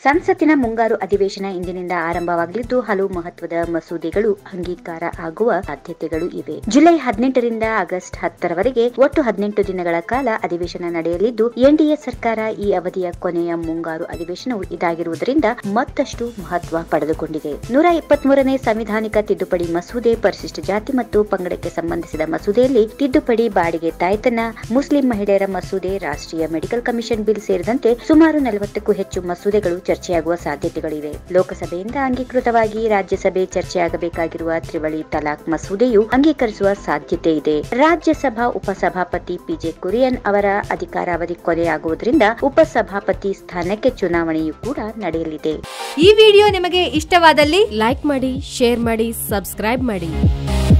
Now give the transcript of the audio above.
ಸಂಸತ್ತಿನ ಮುಂಗಾರು ಅಧಿವೇಶನ ಇಂದಿನಿಂದ ಆರಂಭವಾಗಲಿದ್ದು ಹಲವು ಮಹತ್ವದ ಮಸೂದೆಗಳು ಅಂಗೀಕಾರ ಆಗುವ ಸಾಧ್ಯತೆಗಳು ಇವೆ. ಜುಲೈ 18ರಿಂದ ಆಗಸ್ಟ್ 10ರವರೆಗೆ ಒಟ್ಟು 18 ದಿನಗಳ ಕಾಲ ಅಧಿವೇಶನ ನಡೆಯಲಿದ್ದು ಎನ್ಡಿಎ ಸರ್ಕಾರ ಈ ಅವಧಿಯ ಕೊನೆಯ ಮುಂಗಾರು ಅಧಿವೇಶನವು ಇದಾಗಿರುವುದರಿಂದ ಮತ್ತಷ್ಟು ಮಹತ್ವ ಪಡೆದುಕೊಂಡಿದೆ. 123ನೇ ಸಂವಿಧಾನಿಕ ತಿದ್ದುಪಡಿ ಮಸೂದೆ, ಪರಿಶಿಷ್ಟ ಜಾತಿ ಮತ್ತು ಪಂಗಡಕ್ಕೆ ಸಂಬಂಧಿಸಿದ ಮಸೂದೆಯಲ್ಲಿ ತಿದ್ದುಪಡಿ, ಬಾಡಿಗೆ ತಾಯ್ತನ, ಮುಸ್ಲಿಂ ಮಹಿಳೆಯರ ಮಸೂದೆ, ರಾಷ್ಟ್ರೀಯ ಮೆಡಿಕಲ್ ಕಮಿಷನ್ ಬಿಲ್ ಸೇರಿದಂತೆ ಸುಮಾರು 40ಕ್ಕೂ ಹೆಚ್ಚು ಮಸೂದೆಗಳು ಚರ್ಚೆಯಾಗುವ ಸಾಧ್ಯತೆಗಳಿವೆ. ಲೋಕಸಭೆಯಿಂದ ಅಂಗೀಕೃತವಾಗಿ ರಾಜ್ಯಸಭೆ ಚರ್ಚೆಯಾಗಬೇಕಾಗಿರುವ ತ್ರಿವಳಿ ತಲಾಕ್ ಮಸೂದೆಯು ಅಂಗೀಕರಿಸುವ ಸಾಧ್ಯತೆ ಇದೆ. ರಾಜ್ಯಸಭಾ ಉಪಸಭಾಪತಿ ಪಿಜೆ ಕುರಿಯನ್ ಅವರ ಅಧಿಕಾರಾವಧಿ ಕೊನೆಯಾಗುವುದರಿಂದ ಉಪಸಭಾಪತಿ ಸ್ಥಾನಕ್ಕೆ ಚುನಾವಣೆಯೂ ಕೂಡ ನಡೆಯಲಿದೆ. ಈ ವಿಡಿಯೋ ನಿಮಗೆ ಇಷ್ಟವಾದಲ್ಲಿ ಲೈಕ್ ಮಾಡಿ, ಶೇರ್ ಮಾಡಿ, ಸಬ್ಸ್ಕ್ರೈಬ್ ಮಾಡಿ.